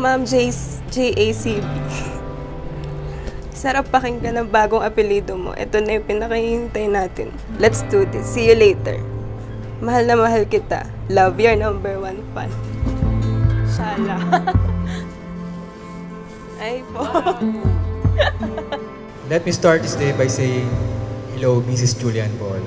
Ma'am JACB. Sarap pakinggan ng bagong apelido mo. Ito na yung pinakahihintay natin. Let's do this. See you later. Mahal na mahal kita. Love, your #1 fan. Shala. Ay po. Let me start this day by saying, hello, Mrs. Julian Paul.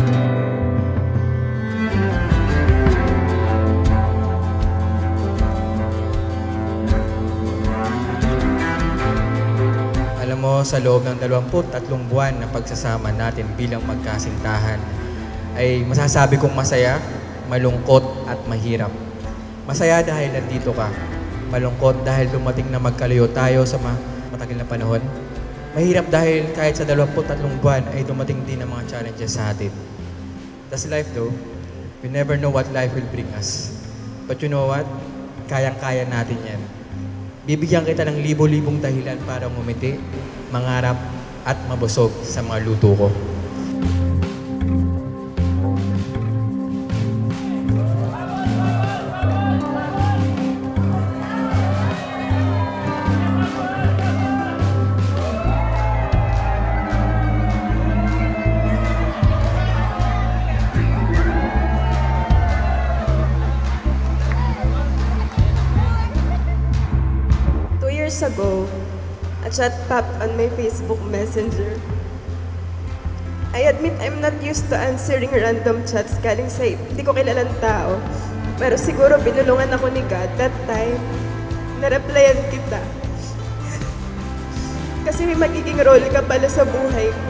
Alam mo, sa loob ng 23 buwan na pagsasama natin bilang magkasintahan, ay masasabi kong masaya, malungkot at mahirap. Masaya dahil nandito ka. Malungkot dahil dumating na magkalayo tayo sa matagal na panahon. Mahirap dahil kahit sa 23 buwan ay dumating din ang mga challenges sa atin. That's life though. We never know what life will bring us. But you know what? Kayang-kaya natin yan. Bibigyan kita ng libo-libong dahilan para ngumiti, mangarap, at mabusog sa mga luto ko. Ago, a chat popped on my Facebook Messenger. I admit I'm not used to answering random chats galing sa hindi ko kilalang tao. Pero siguro binulungan ako ni God that time. Na-replyan kita. Kasi may magiging role ka pala sa buhay ko.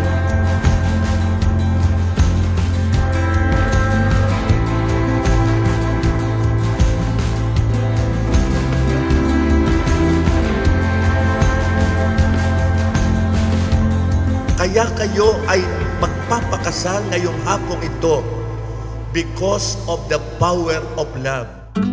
Kaya kayo ay magpapakasal ngayong hapong ito because of the power of love.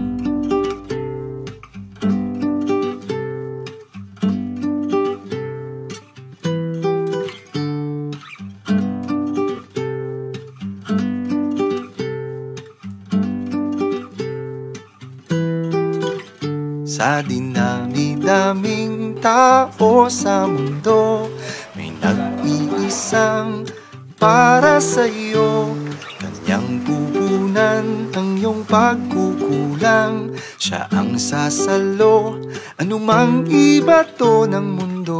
Sa dinami-daming tao sa mundo, may nag-iisang para sa'yo. Kanyang pupunan ang iyong pagkukulang. Siya ang sasalo, anumang ibato ng mundo.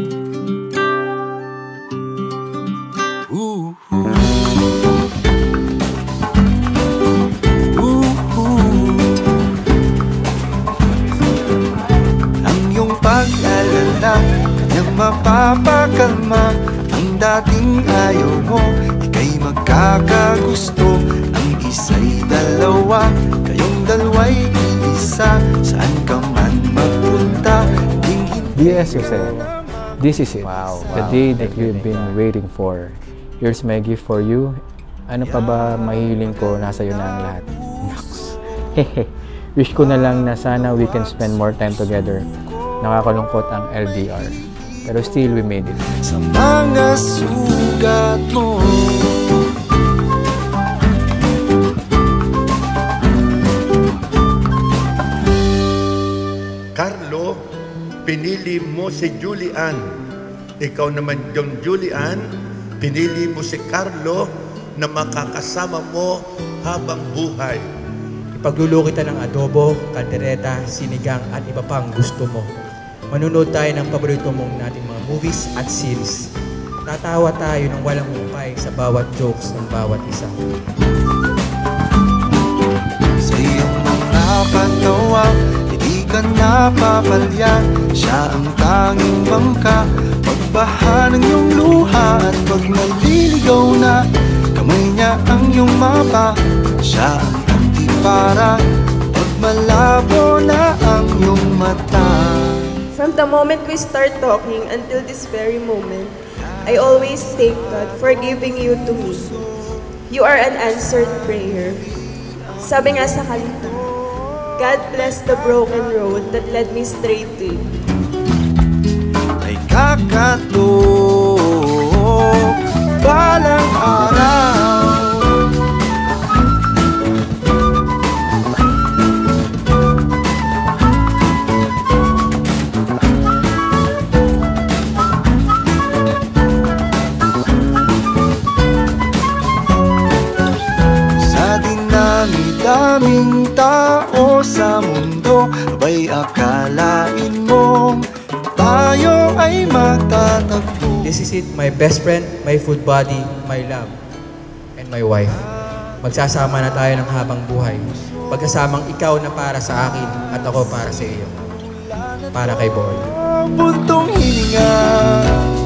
Ang iyong pag-alala, kanyang mapapakalma. Ang dating ayaw mo, ika'y magkakagusto. Ang isa'y dalawa, kayong dalawa'y iisa. Saan ka man magpunta, Yes, Jose. This is it. Wow. The day that we've been waiting for. Here's my gift for you. Ano pa ba mahiling ko, nasa iyo na ang lahat. Wish ko na lang na sana we can spend more time together. Nakakalungkot ang LDR. Pero still, we made it. Sa mga sugat mo, Carlo, pinili mo si Julian. Ikaw naman yung Julian, pinili mo si Carlo na makakasama mo habang buhay. Ipagluluto kita ng adobo, kaldereta, sinigang at iba pang gusto mo. Manunood tayo ng paborito mong nating mga movies at series. Tatawa tayo ng walang humpay sa bawat jokes ng bawat isa. sa iyong mga patawa, hindi ka napapalya. Siya ang tanging bangka, pagbaha ng iyong luha. At pag maliligaw na, kamay niya ang iyong mapa. Siya ang antipara, pag malabo na ang iyong mata. From the moment we start talking until this very moment, I always thank God for giving you to me. You are an answered prayer. Sabi nga sa kanta, God bless the broken road that led me straight to you. Ay kakato, balang araw. This is it, my best friend, my food buddy, my love, and my wife. Magsasama na tayo ng habang buhay. Pagkasamang ikaw na para sa akin at ako para sa iyo. Para kay Boy. Buntong hininga